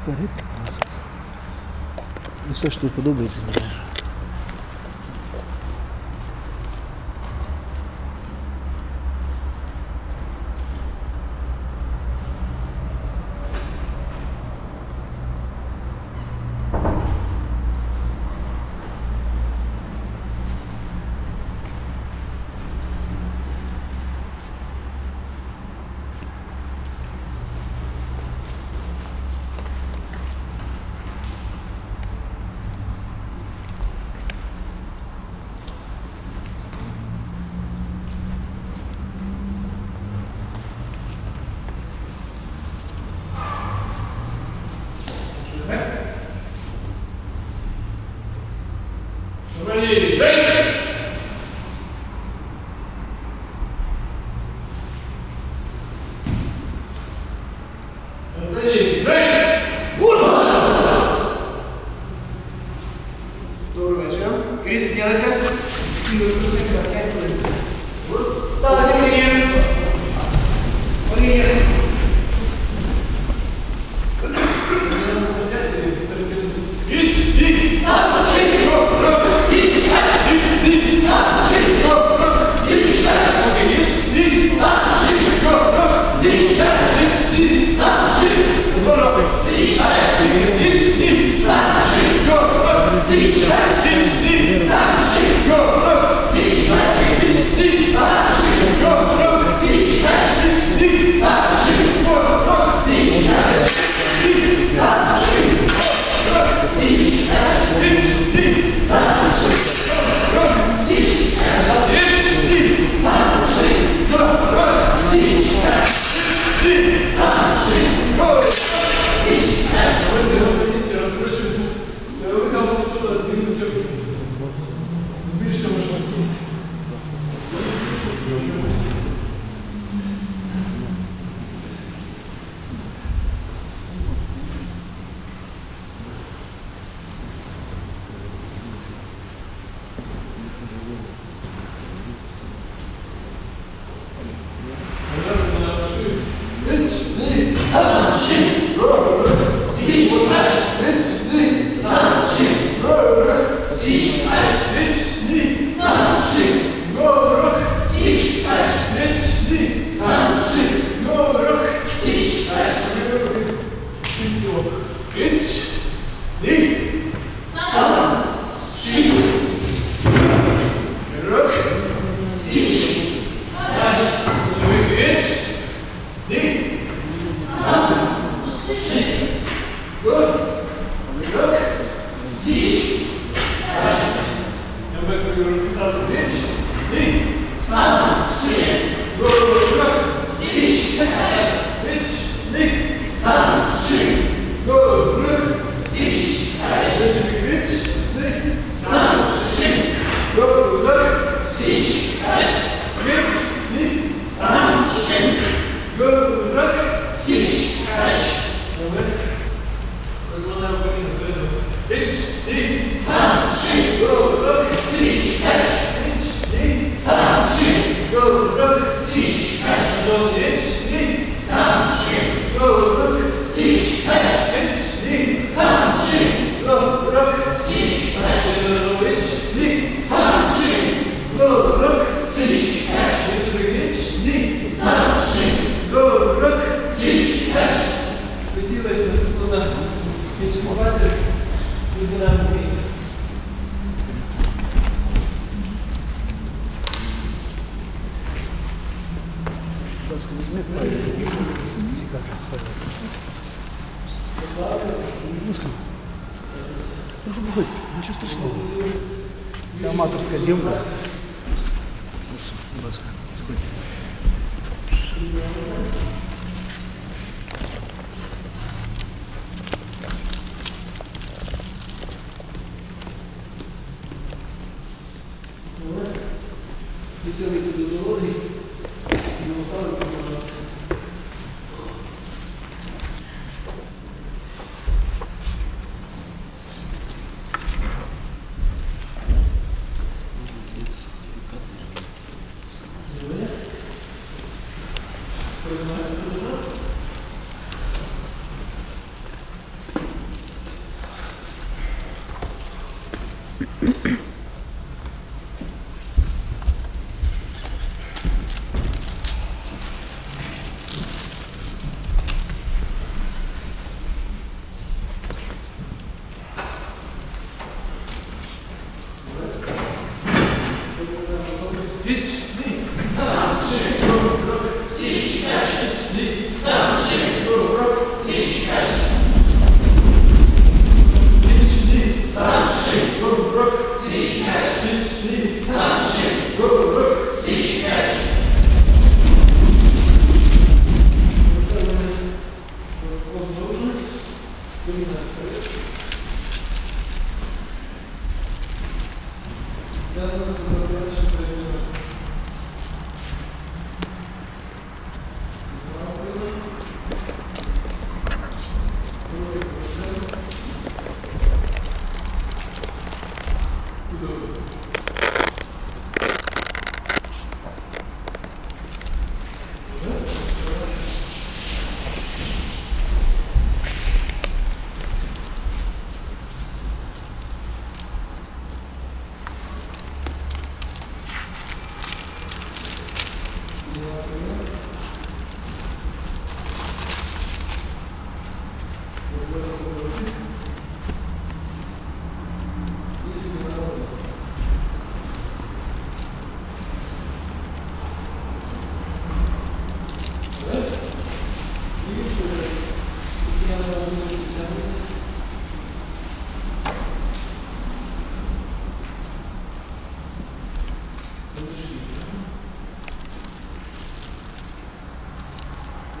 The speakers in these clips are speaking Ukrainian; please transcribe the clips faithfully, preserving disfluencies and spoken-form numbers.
Вперед. І все, що тобі подобається, знаєш. Добрий вечір. Кріт, піднялися. І розпочнемо на п'ять хвилин. Сталася лінія. Лінія. Нічого страшного. Це аматорська зйомка. Будь ласка, сходьте. Відділися до дороги і не оставили, будь ласка.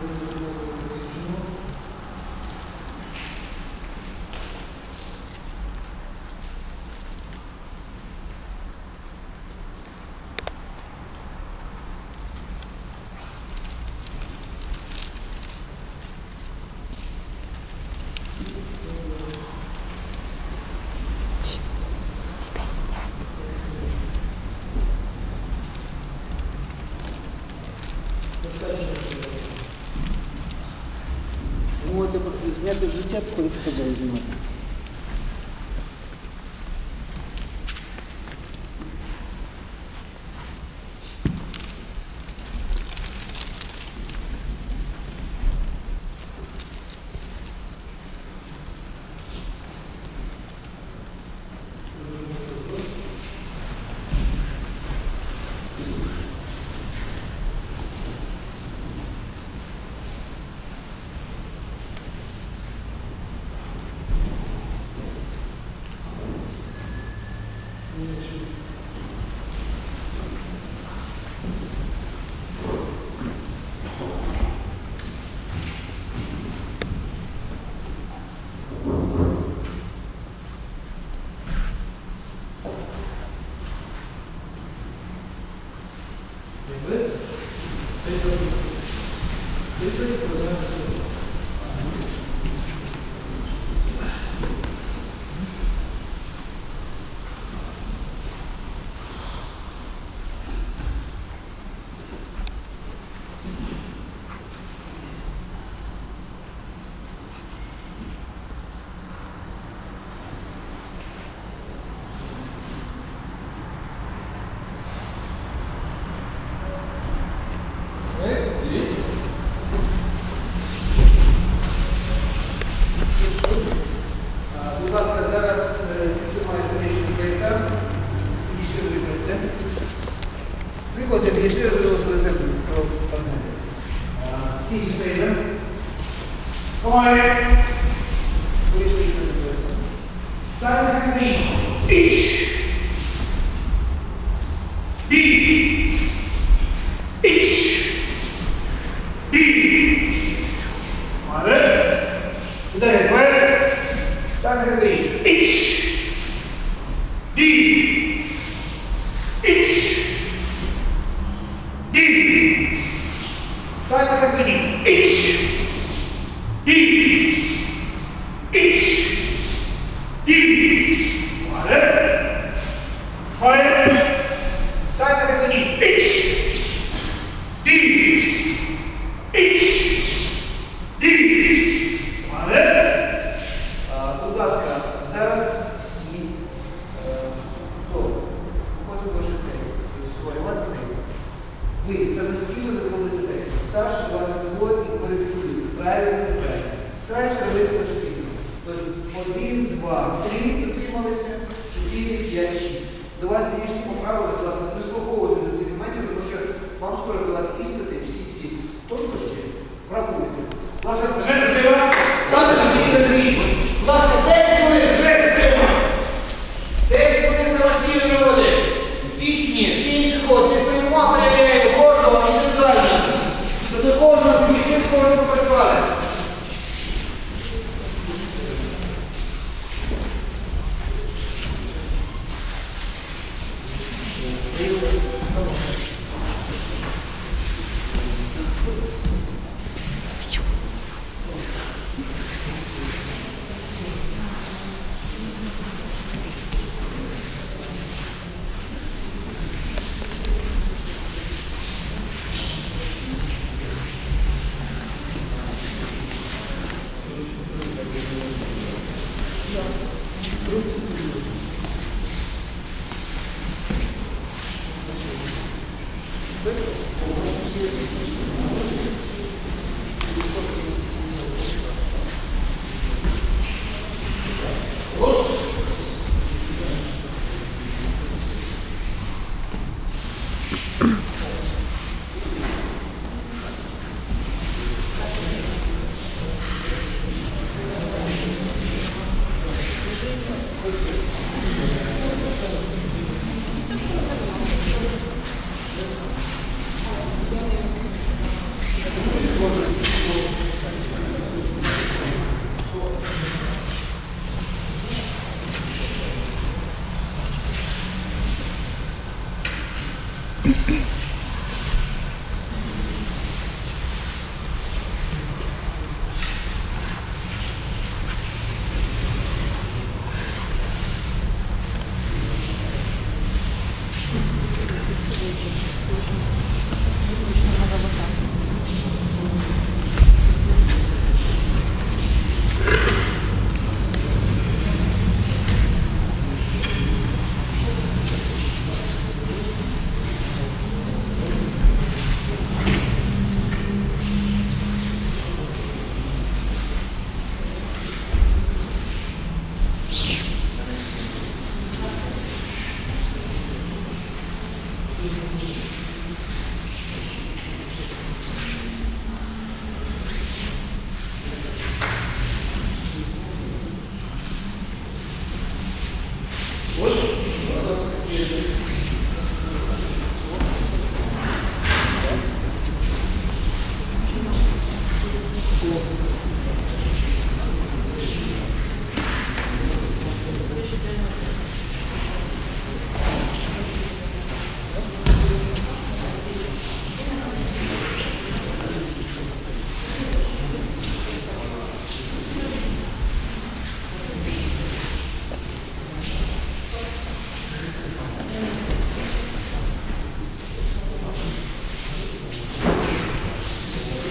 Можете зняти взуття, походити по залу знімати. Будь ласка, зараз підтримайте річні пояса. Підійшли до віконця. Приходьте, підійшли, розробили лицем про партнері. Фіш сейзер. Команди. Вийшли ще до пояса. Далі на річ. Іч. Ді. Іч. Ді. Команди. Ударяй, вперед. Так, как речь. Ич. Ди. Ич. Ди. Так, как речь. Ич. Ди. Ич. Ди. Молодец. Файл. Так, как речь. Ич. Ди. Ич. Ди. Молодец. Будь ласка, зараз всі, хто хоче до шосе, у вас за сейф. Ви самостійно виконуєте техніку. Старший вас виходить і коректує. Правильно, неправильно. Стараємося робити по частині. Тобто один, два, три, затрималися, чотири, п'ять, шість. До вас більше поправили, будь ласка, прислуховувати до цих моментів, тому що вам скоро давати іспити, всі ці тонкощі врахуйте. Будь ласка, вже Іван, будь ласка, всі затримали. Будь ласка, десять хвилин, вже підтримуємо. десять хвилин самостійної роботи. Вічні, інший ход. Ми стоїмо, перевіряємо кожного індивідуально. Щоб до кожного підійшли, з кожного попрацювали. Можна.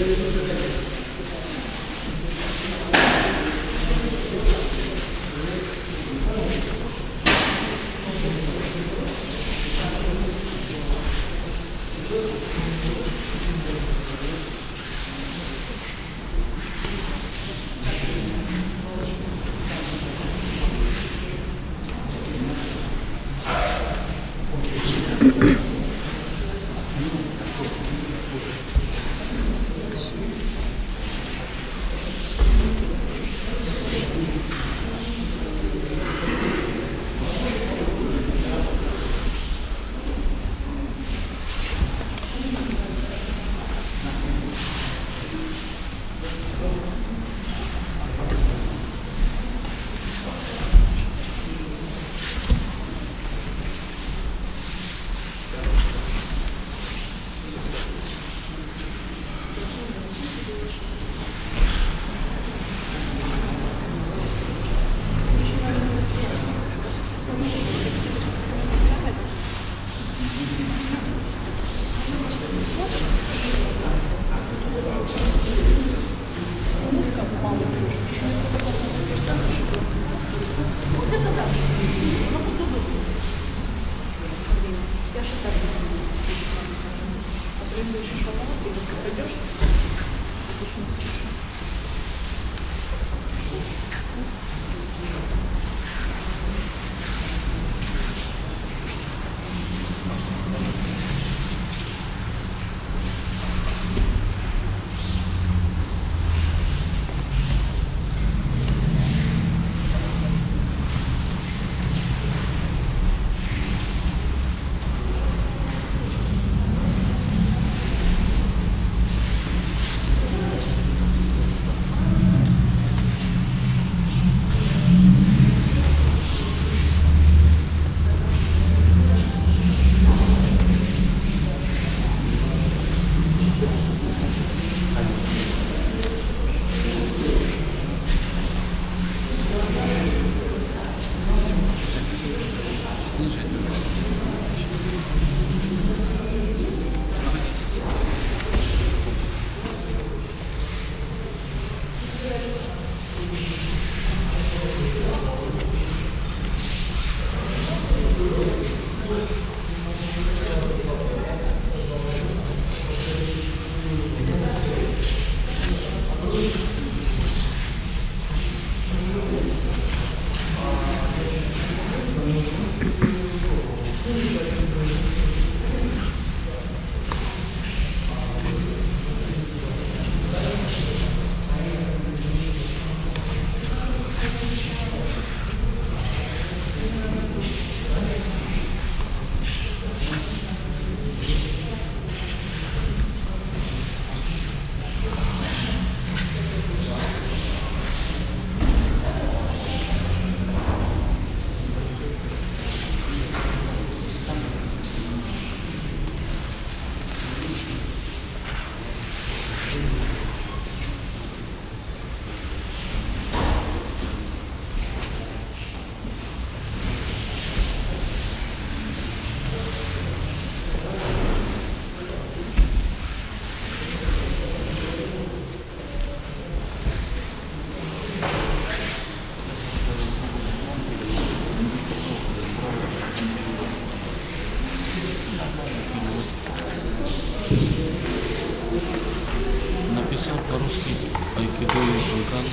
Написал по-русски айкидо и шанкан.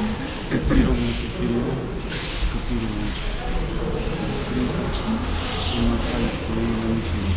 Копировал, копировал, копировал. И написал, что его учили.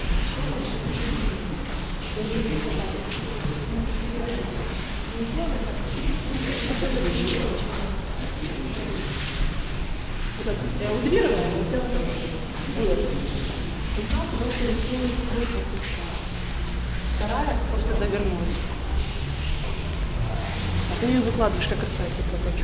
Thank you. Вот это я утрировала, вот сейчас вот. Вторая просто довернулась. А ты ее выкладываешь как касается прокачу.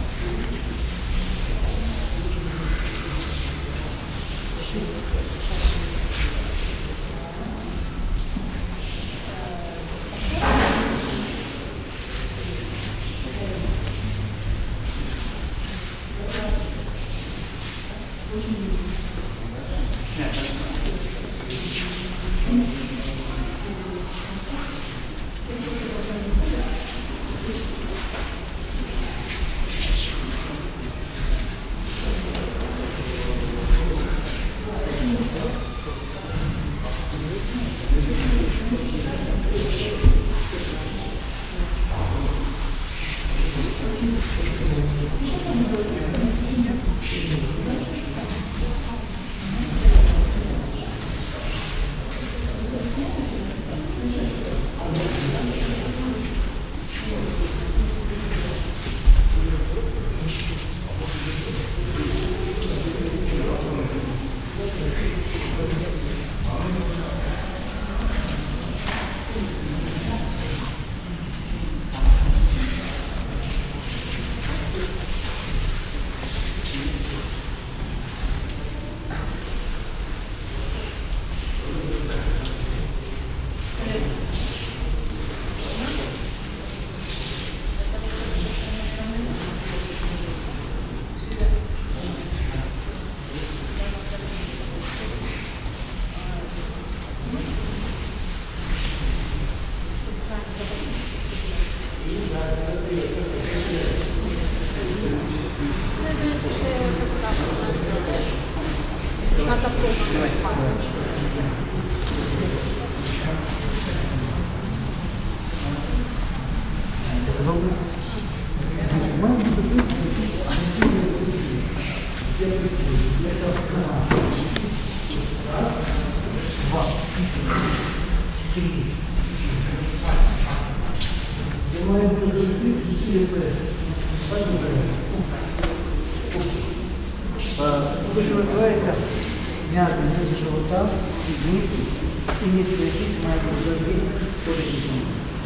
То, що називається м'язи внизу живота, сідниці і місце якісь має бути завжди подивіться.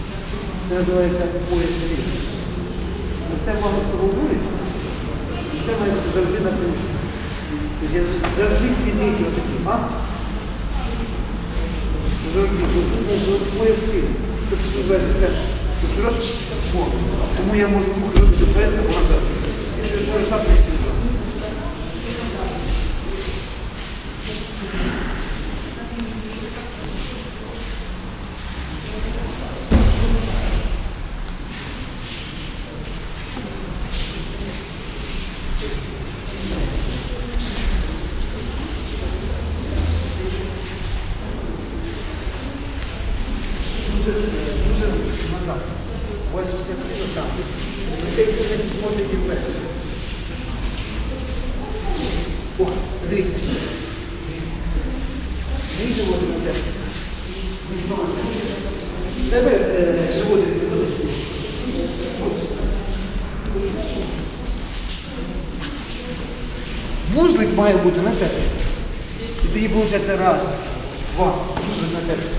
Це називається пояс сил. Це вам робить, це має бути завжди напружено. Тобто я завжди сідниці отакі, а? Завжди, тут пояс сил. Тобто, що називається, це раз, о, тому я можу робити вперед або назад. Якщо я можу так, то дуже назад. Ось вся сила там. Ось цей сила може йти вперед. О, дивіться. Мій животик буде. Тебе е, животик буде. Вузлик має бути на тебе. І тоді виходить раз, два, вузлик на тебе.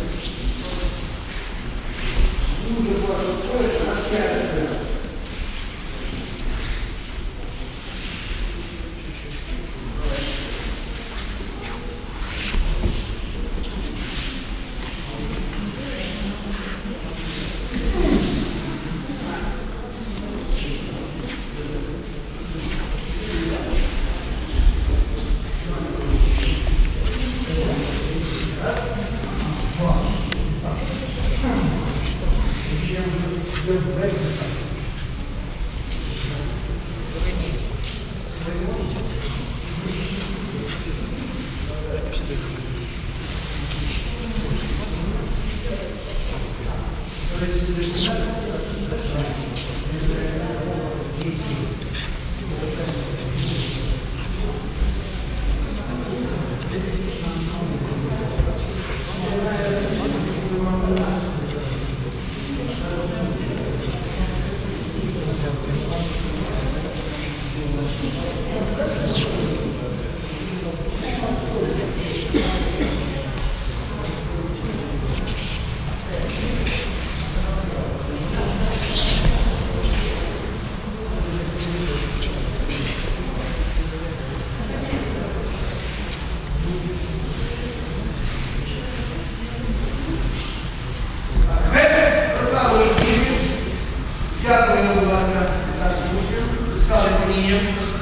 лінію.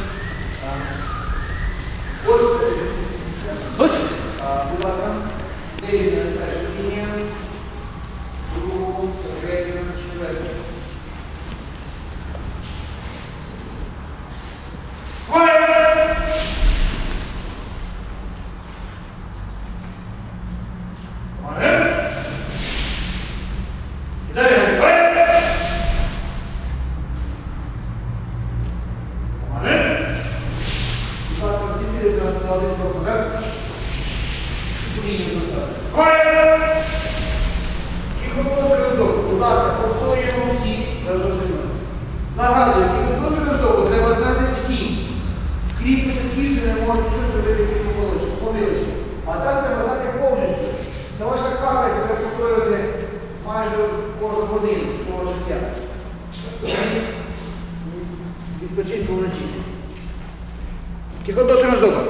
Ось, спасибо. Ось. А, будь ласка, вирівняли першу лінію, другу, третю, четверту. Quiet. Quiet. І далі. Quiet. Quiet. Будь ласка, змістилися на один крок назад. Лінію виконати. Quiet. Кіхоплосний роздову. Будь ласка, повторюємо всі разом зі мною. Нагадую, кіхоплосний роздову треба знати всі. Крім початківців не можуть щось робити якісь помилочки, помилочки. А так треба знати повністю. Це ваша карта, яку треба повторювати майже кожну годину свого життя. Відпочинку вночі. Кіхоплосний роздову.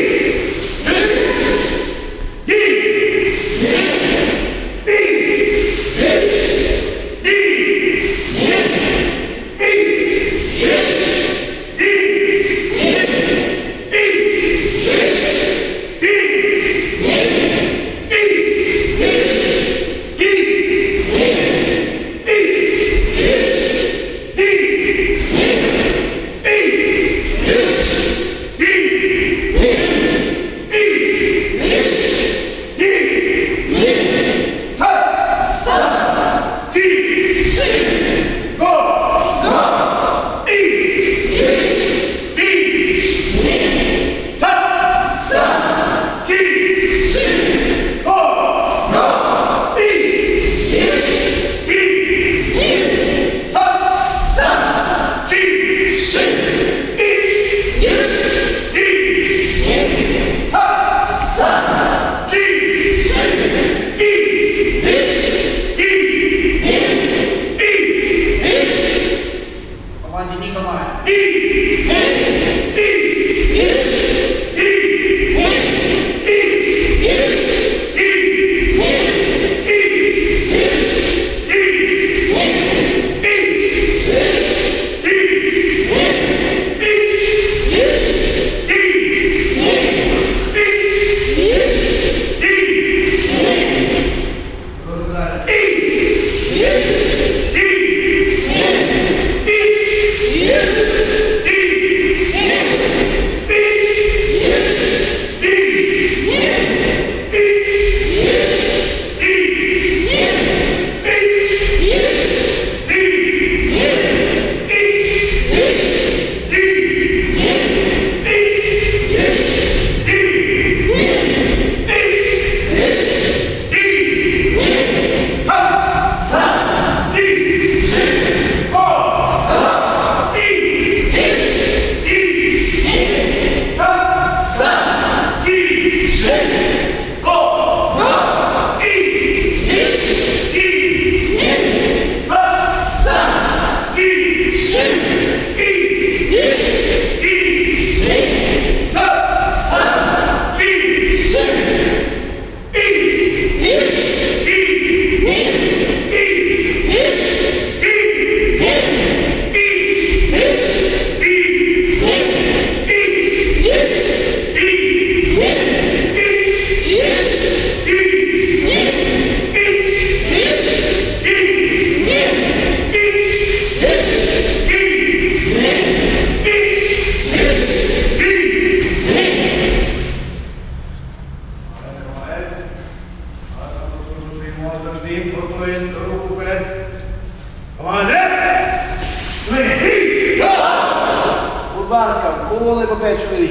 Поволи по п'ять чоловік.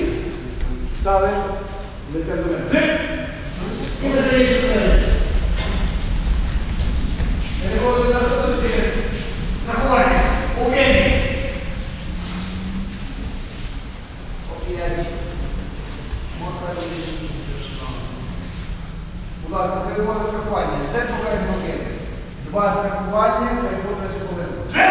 Стали. Лице до мене. Переходимо на статусі. Заховайте. Окей. Будь ласка, переходимо на страхування. Це попередньо окей. Два страхування, переходимо на цю хвилину.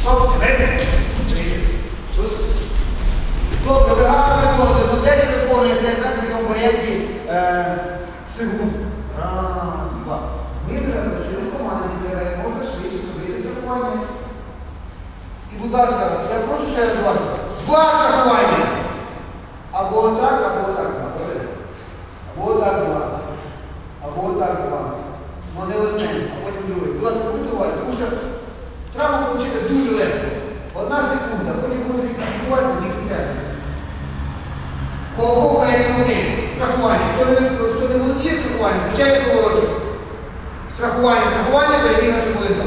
Стоп, вийди. Хлопці, ви гарно виконуєте, ну де ви виконуєте цей техніка в порядку секунд. Раз, два. Ми зараз працюємо команди, відбираємо, можна швидше зробити страхування. І, будь ласка, я прошу ще раз уважно. Два страхування. Або отак, або отак два. Добре? Або отак два. Або отак два. Ну не одне, а потім друге. Будь ласка, будьте уважні, тому що травму отримати дуже легко. Одна секунда, потім буде відбуватися місяця. Кого як руки? Страхування. Хто не, хто не володіє страхуванням, включайте колочок. Страхування, страхування, перебіг на цю хвилинку.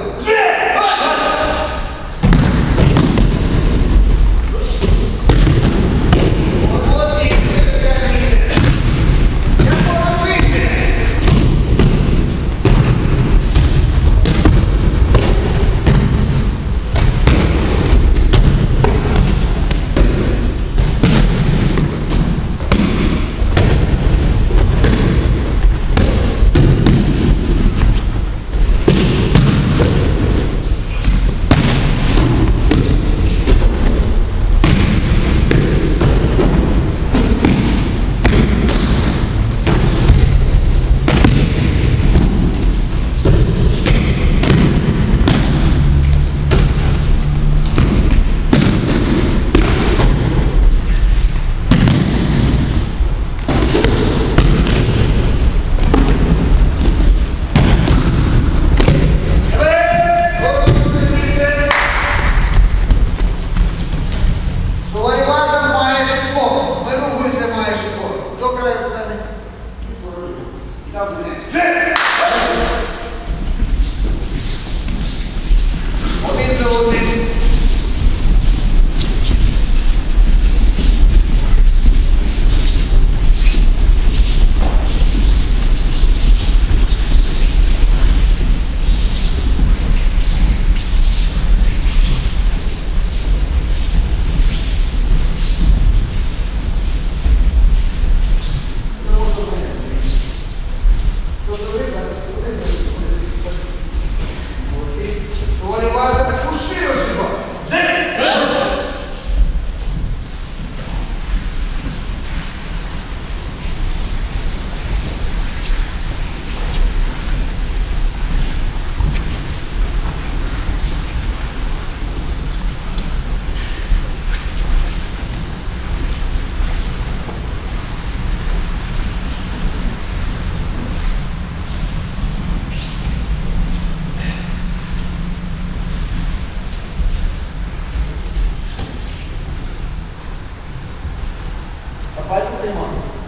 Пальці стоїмо.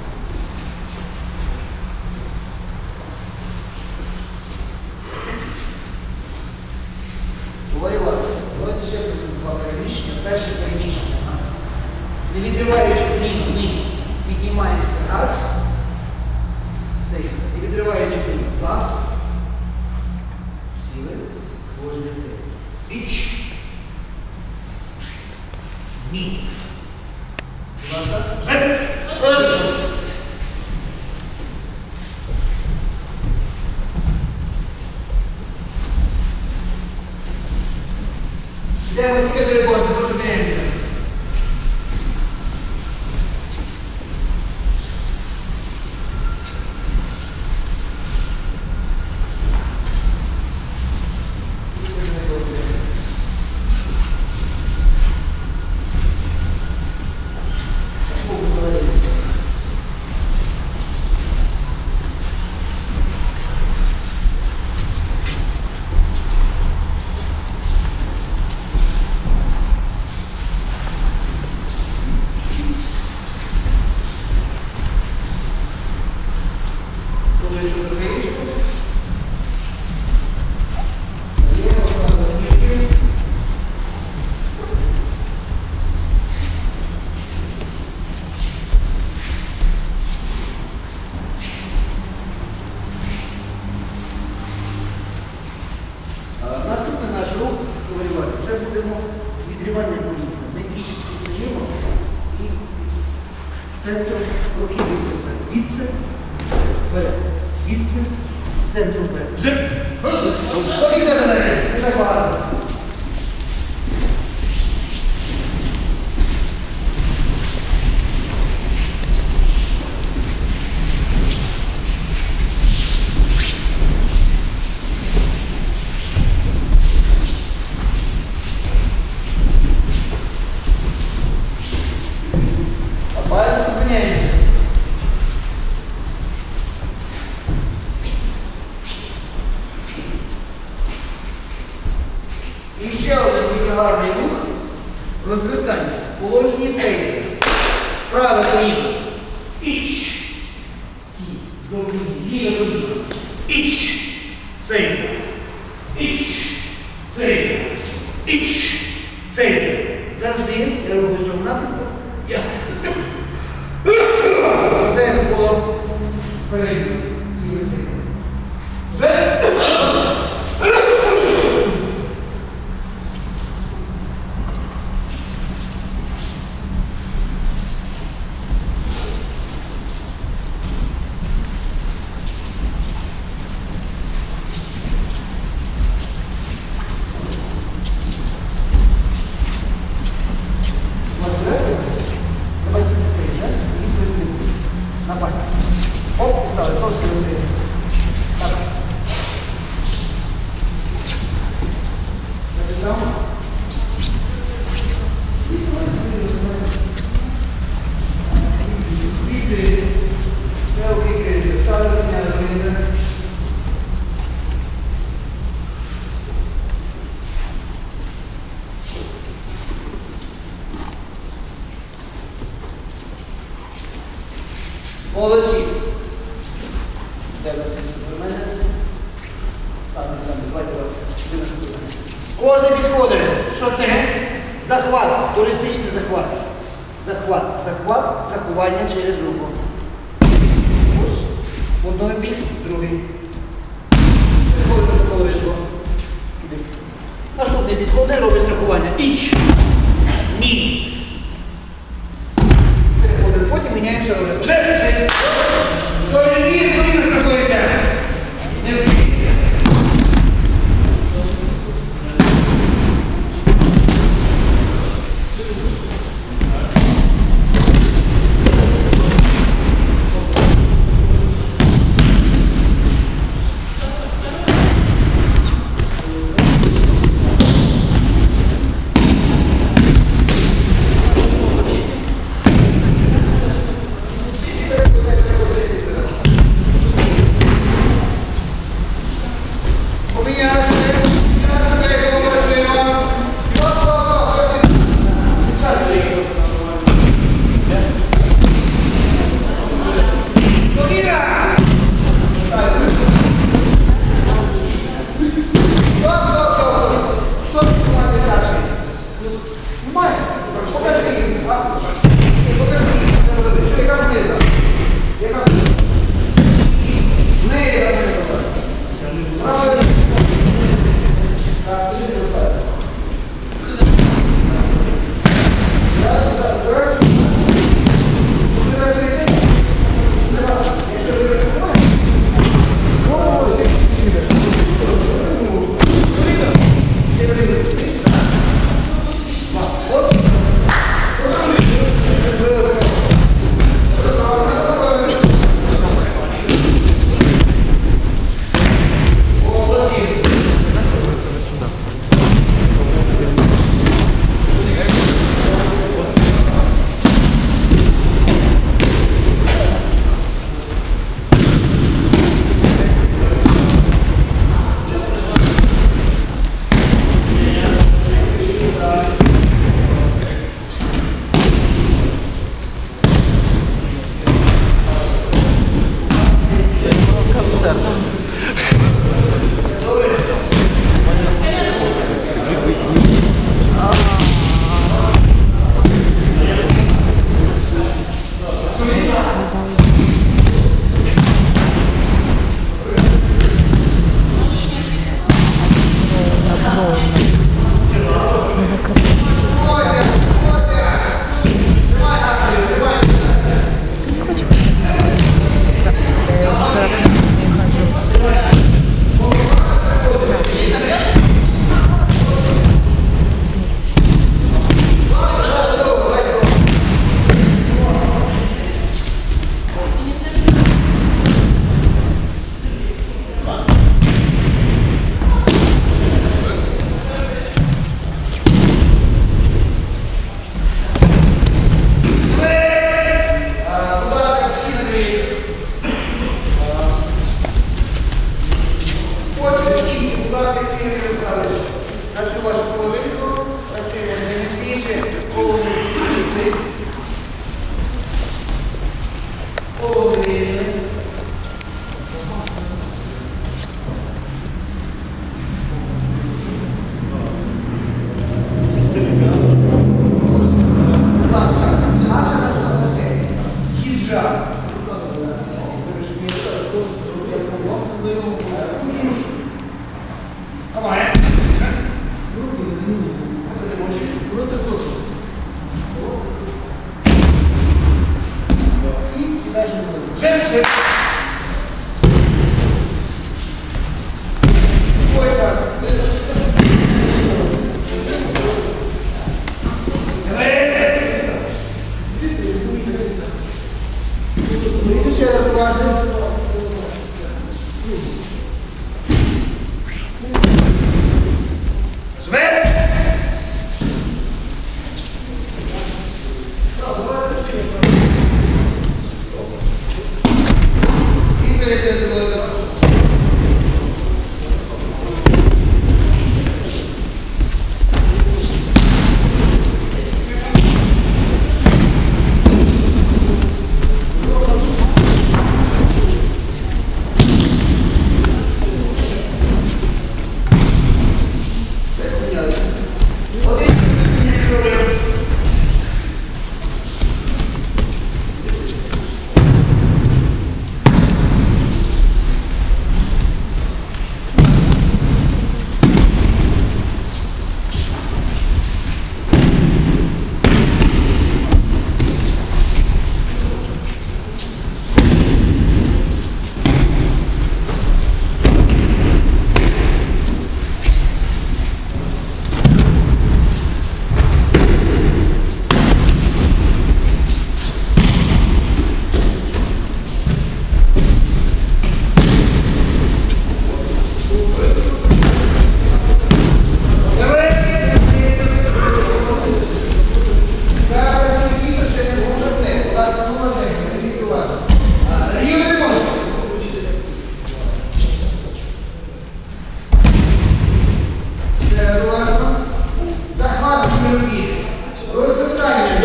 Говорю вас, давайте ще два переміщення. Перше переміщення у нас. Не відриваючи плід, ми піднімаємося. Раз. Сейс. Не відриваючи плід. Два. Сіли. Ложний сейс. Піч. Ні. Будь ласка. Йдемо тільки до роботи, розуміємося. Наступний наш рух фігурювання. Вже будемо з відривання колінця. Ми трішечки стоїмо і центром прокидуємося вперед. Відси, вперед. Відси, центром вперед. Покидайте на неї. Не так багато. Гарний рух. Розвертання. Положені сейзи. Праве коліно. Іч. Сі. Довгі. Ліве коліно. Іч. Сейза. Іч. Сейза. Іч. Сейза. Завжди я рухаюсь в тому напрямку. Я. Сюди коло передньої. Сіли цей. Вже. Молодці. Де ви всі до мене? Саме, саме, давайте вас. Кожен підходить. Що те? Захват, туристичний захват. Захват, захват, страхування через руку. Ось. В одному бік, другий. Підходить до колориту. Наступний підходить, робить страхування. Іч. Ні. Переходимо, потім міняємося роль. Вже. Сторін віз, коліно знаходиться. Не вбій.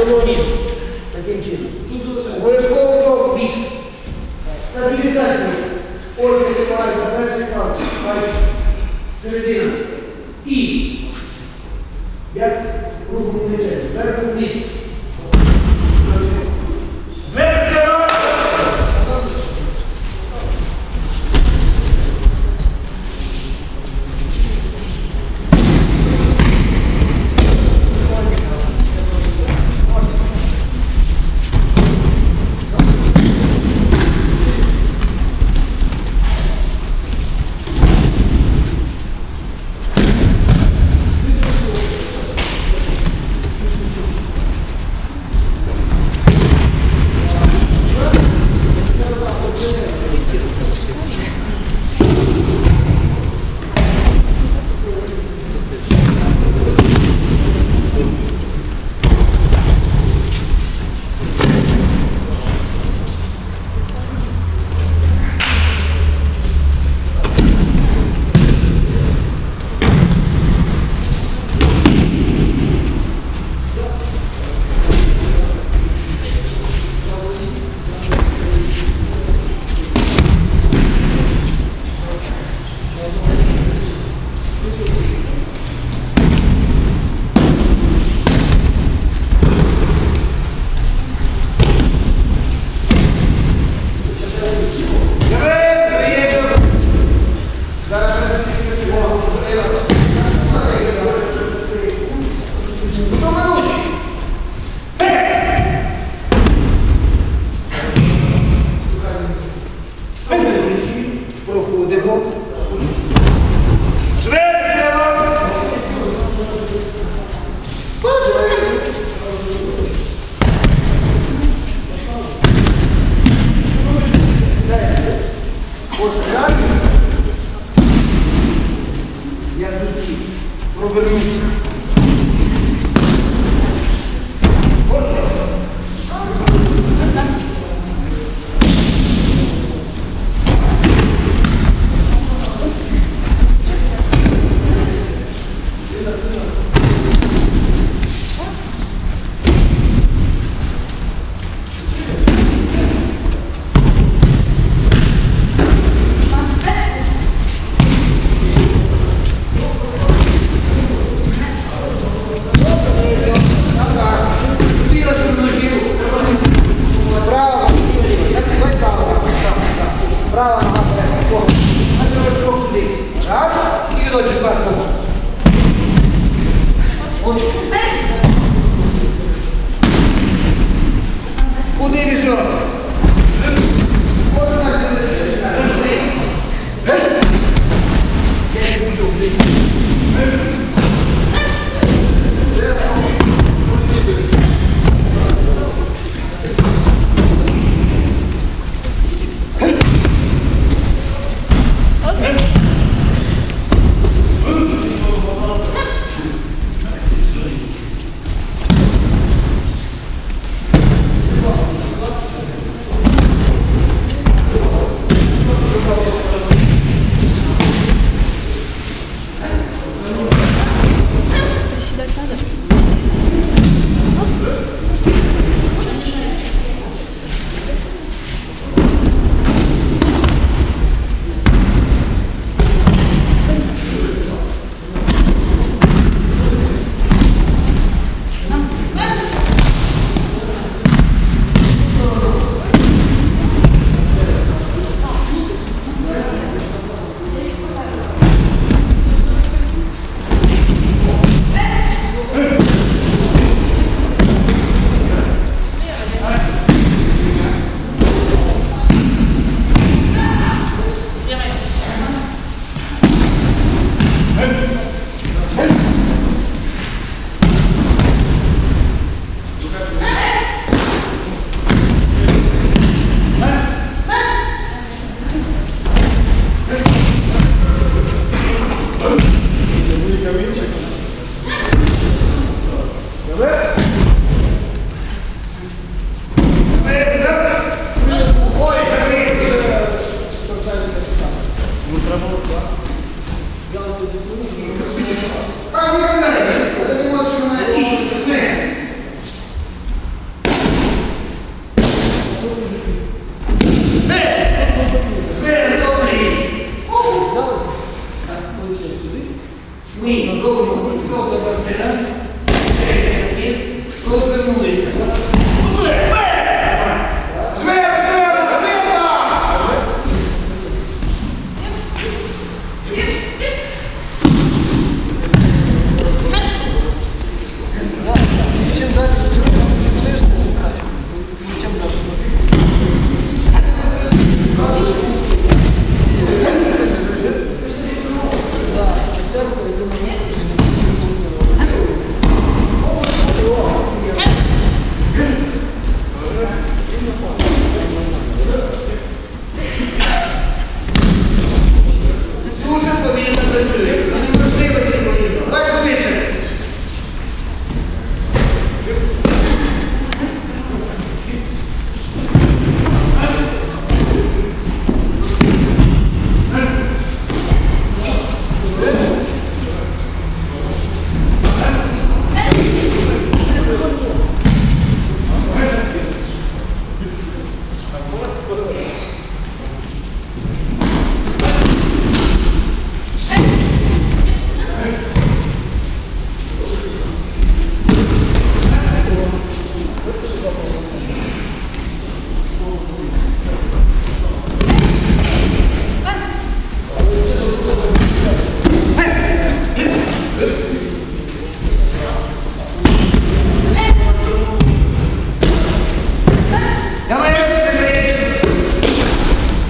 долоні. Таким чином. Обов'язково в бік. Стабілізація. Ось відбувається перший пальчик. Пальчик. Середина. І. Як руку мечем. Зверху вниз.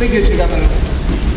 Виключи камеру.